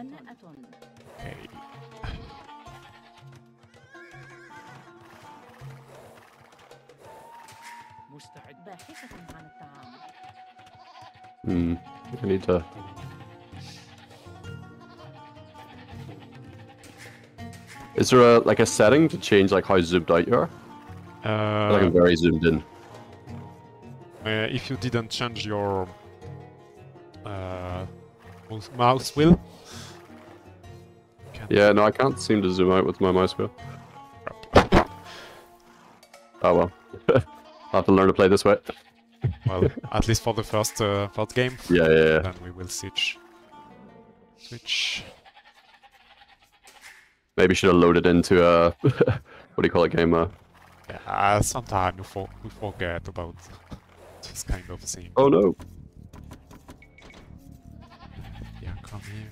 Okay. I need to. Is there like a setting to change like how zoomed out you are? Like I'm very zoomed in. If you didn't change your mouse wheel. Yeah, no, I can't seem to zoom out with my mouse wheel. Oh well. I'll have to learn to play this way. Well, at least for the first game. Yeah. Then we will switch. Maybe should have loaded into a what do you call it game? Yeah, sometimes we forget about this kind of thing. Oh no. Yeah, come here.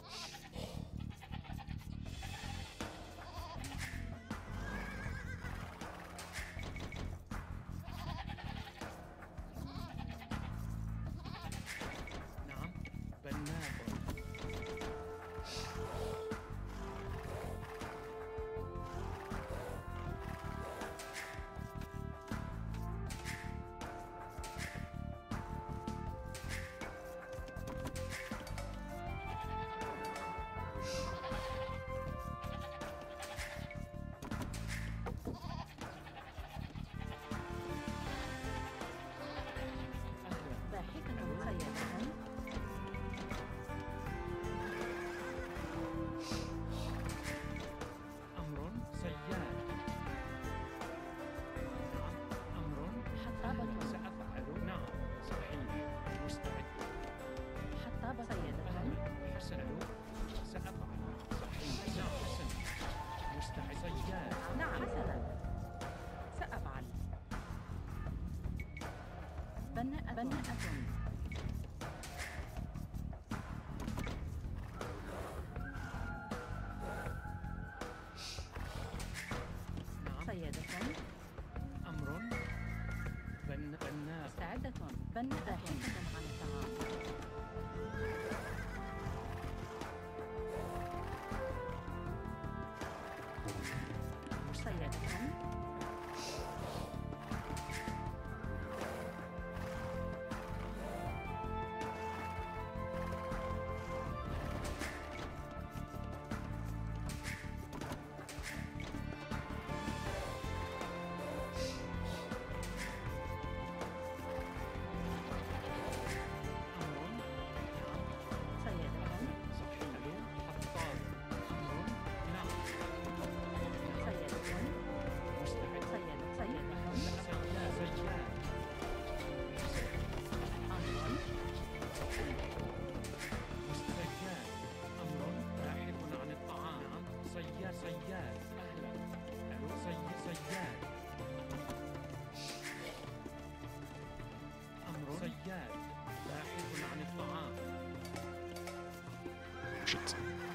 Shit.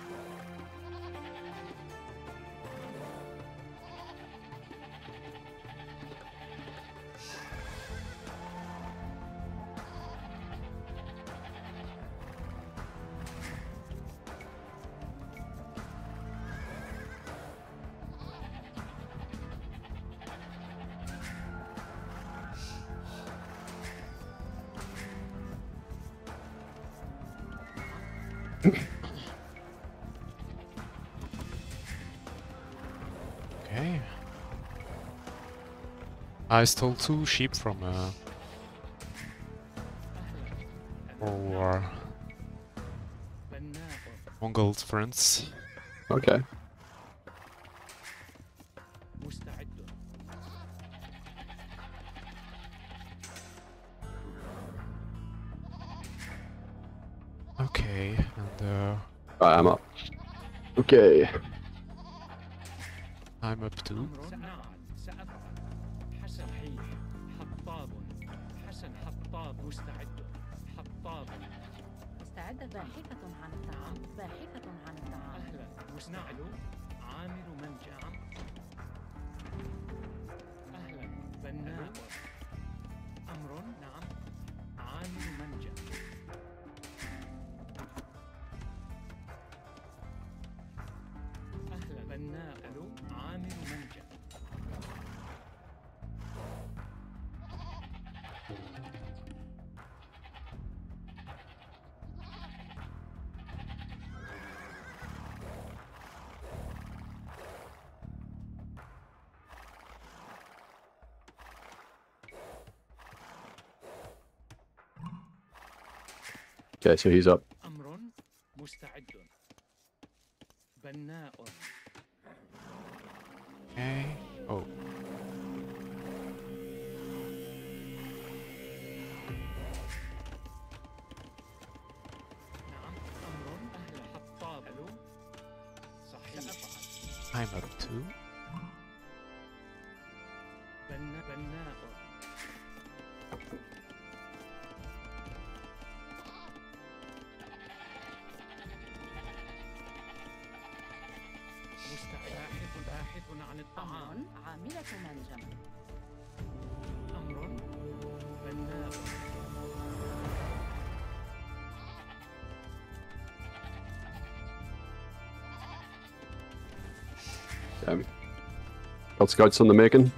Okay. I stole 2 sheep from our Mongol friends. Okay. Okay, and I'm up. Okay. I'm up too. Okay, so he's up. أمر مستعد. بناء. Okay. Oh. نعم. أمر أهل حطاب. صحيح. سأفعل. Timer 2. بناء. باحث عن الطعام. عاملة منجم. أمر بناء. Damn. Got scouts on the making.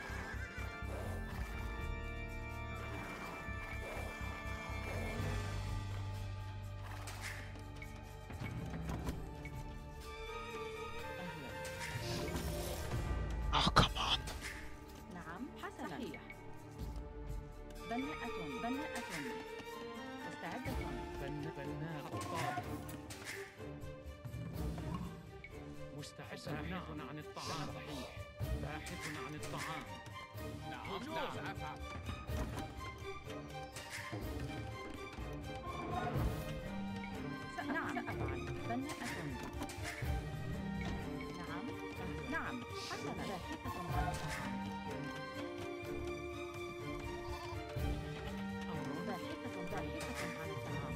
Oh, come on. نعم حسنا. صحيح. بناءة. مستعدة. بناء حطاب. مستعد. باحث عن الطعام. صحيح. باحث عن الطعام. نعم. سأفعل. نعم سأفعل. بناءة. نعم حسنا. باحثة عن الطعام. باحثة عن الطعام.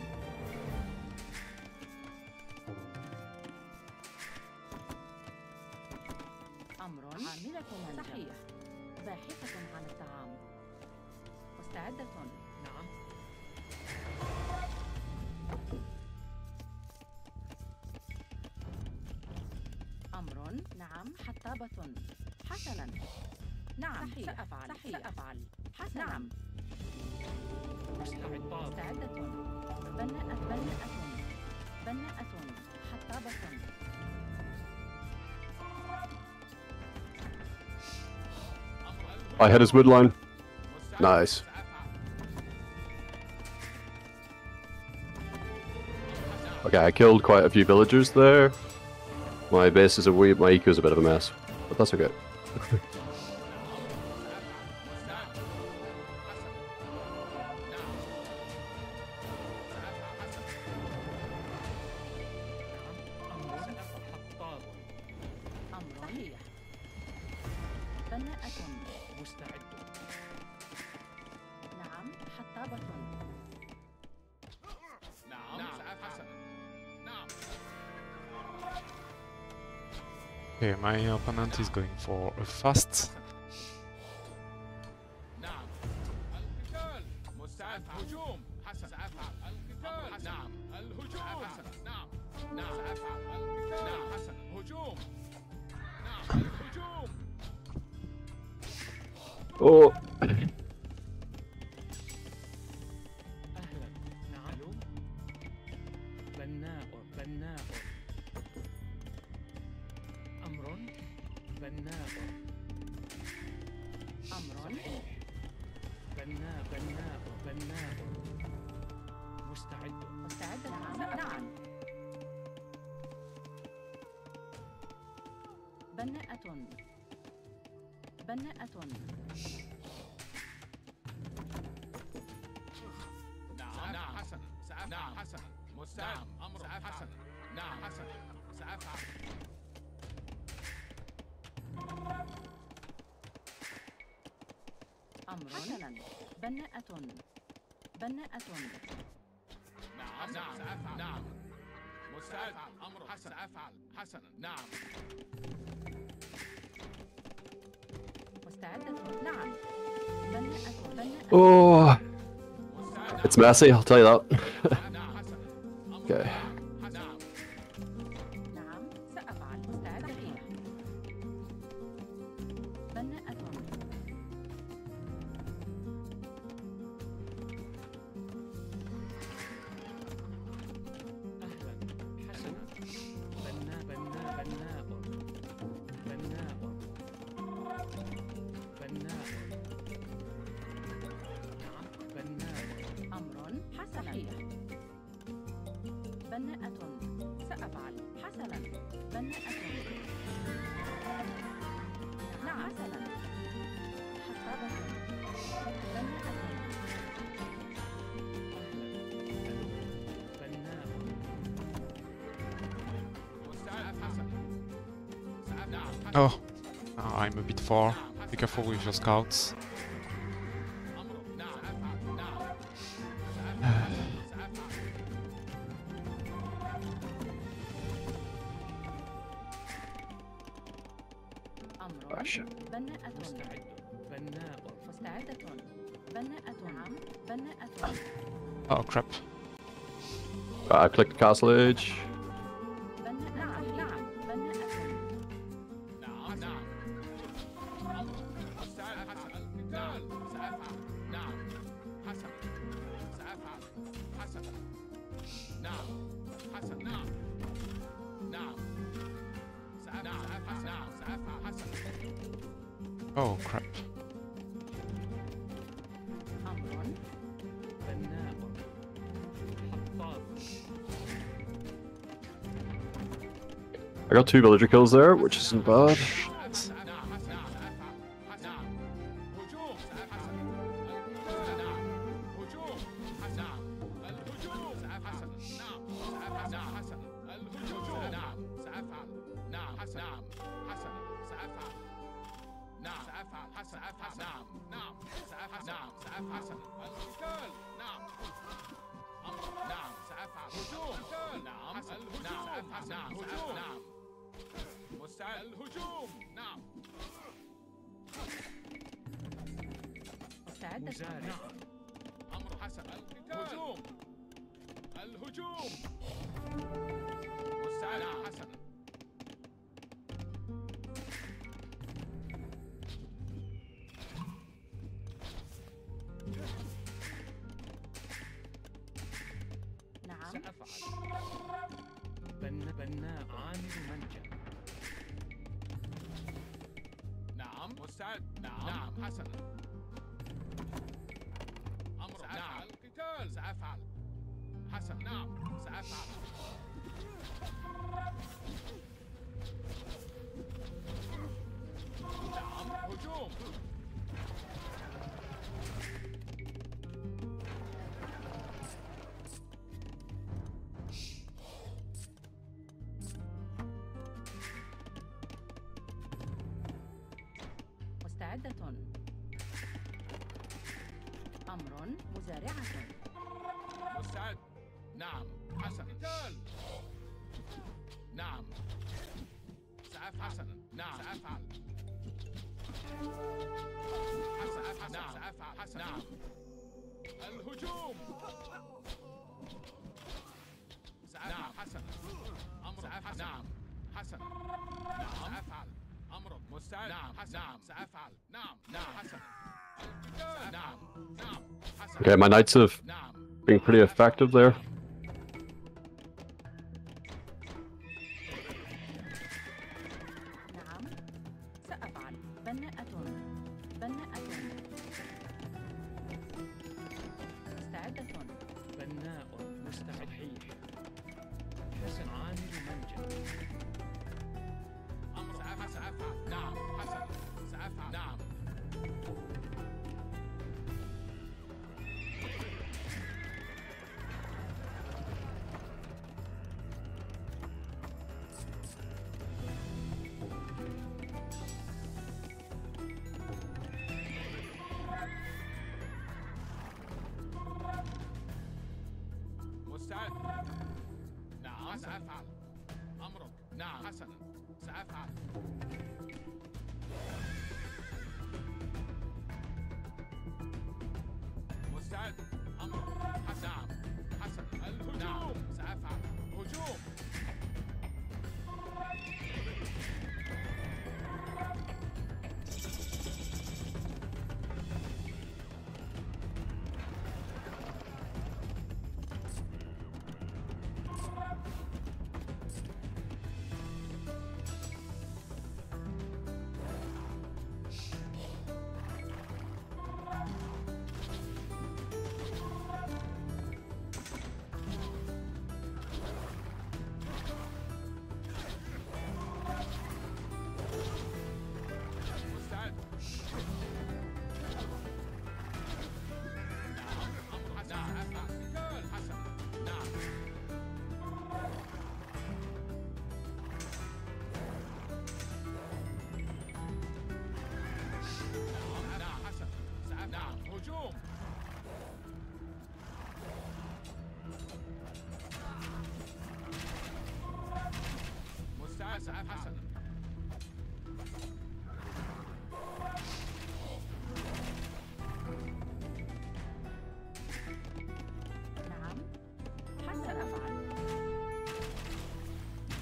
أمر عاملة منجم. صحيح. باحثة عن الطعام. مستعدة. نعم. أمر. نعم حطابة. حسنا. نعم صحيح. سأفعل. حسنا. نعم. مستعدة. بناءة. حطابة. I hit his wood line. Nice. Okay, I killed quite a few villagers there. My base is my eco is a bit of a mess, but that's okay. Okay, my opponent is going for a fast. Oh. بناءة. نعم حسن. نعم حسن. مستعد. أمر حسن. نعم حسن. سأفعل. أمر. حسنا. بناءة. نعم. سأفعل. نعم. مستعد. أمر حسن. سأفعل. حسنا. نعم. مستعدة. نعم. بناءة. Oh. It's messy, I'll tell you that. Okay. نعم سأفعل. مستعدة. بناءة. بناءة سأفعل حسنا بناءة نعم حسنا حسابة بناءة بناء مستعد حسن نعم حسن Oh, I'm a bit far. Be careful with your scouts. أمرك نعم سأفعل نعم سأفعل أمر Gotcha. بناءة مستعد بناء مستعدة بناءة نعم بناءة Oh crap. I clicked Castle Age. بناءة نعم نعم بناءة نعم نعم مستعد حسن نعم سأفعل نعم حسن سأفعل حسن نعم حسن نعم نعم سأفعل نعم سأفعل حسن Oh crap. أمر بناء حطاب I got 2 villager kills there, which isn't bad. مستعد الهجوم نعم مستعدة مزارع أمر حسن الهجوم الهجوم مستعد حسن نعم سأفعل بناء عامل منجا نعم مستعد نعم حسن أمر نعم القتال سأفعل حسن نعم سأفعل نعم هجوم مستعدة أمر مزارعة مستعد نعم حسن قتال نعم سأفعل حسنا نعم سأفعل حسن نعم سأفعل حسن نعم الهجوم نعم حسن أمر سأفعل نعم حسن نعم سأفعل أمرك مستعد نعم حسن نعم سأفعل نعم نعم حسن القتال نعم نعم حسن Okay, my knights have نعم been pretty effective there. نعم سأفعل بناءة بناءة مستعدة بناء مستحيل حسن عامل منجا أمر سأفعل نعم حسن سأفعل نعم مستعد نعم سأفعل أمرك نعم حسنا سأفعل مستعد أمرك حسن نعم حسن الهجوم نعم سأفعل هجوم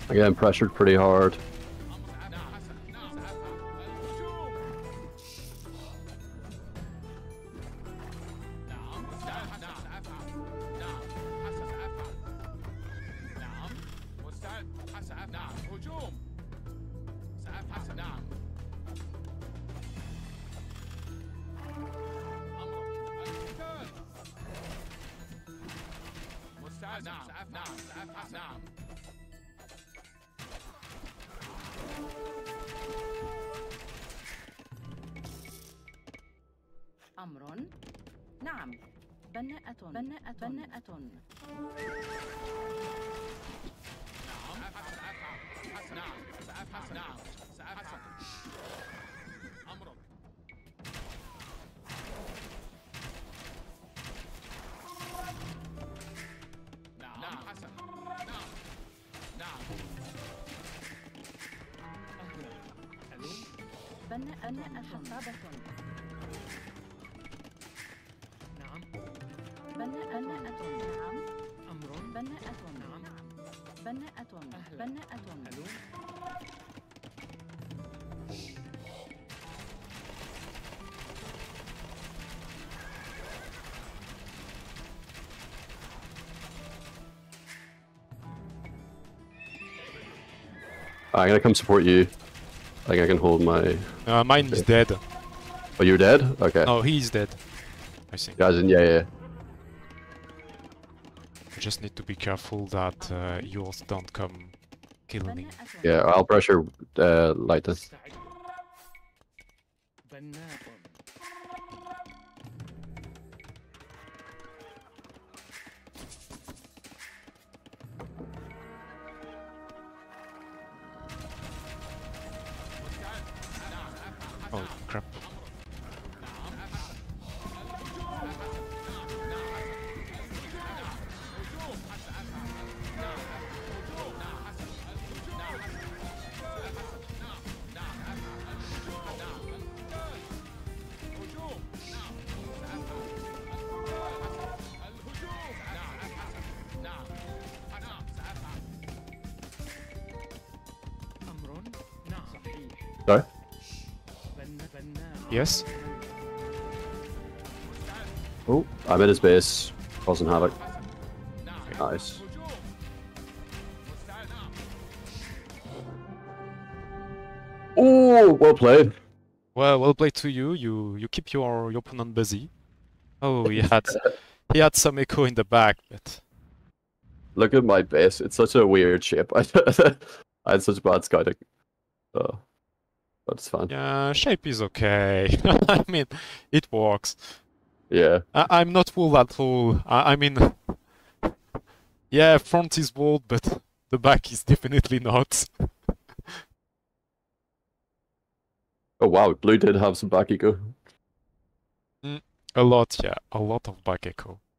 I'm getting pressured pretty hard. نعم حسن نعم سأفعل الهجوم نعم مستعد نعم سأفعل نعم حسن سأفعل نعم مستعد حسن نعم هجوم سأفعل حسن نعم أمر القتال مستعد نعم سأفعل نعم سأفعل نعم أمر نعم بناءة بناءة بناءة نعم سأفعل حسن نعم سأفعل نعم سأفعل أمرك نعم حسن نعم نعم بناءة حصابة نعم بناءة نعم أمر بناءة نعم بناءة أهلا. بناءة ألو I'm gonna come support you. I think I can hold my... Mine is dead. Oh, you're dead? Okay. No, he is dead. I think. Guys, yeah. I just need to be careful that yours don't come kill me. بناءة Yeah, I'll pressure like this. مستعد بناء Oh crap. أمر نعم صحيح Sorry? بناء Yes? Oh, I'm at his base, causing havoc. Nice. Oh, well played. Well played to you. You keep your opponent busy. Oh, he had some echo in the back, but Look at my base. It's such a weird shape. I had such bad scouting. Oh, that's fine. yeah, shape is okay. I mean, it works. Yeah. I'm not full at all. I mean, yeah, front is bold, but the back is definitely not. Oh wow, blue did have some back eco. A lot, yeah, a lot of back echo.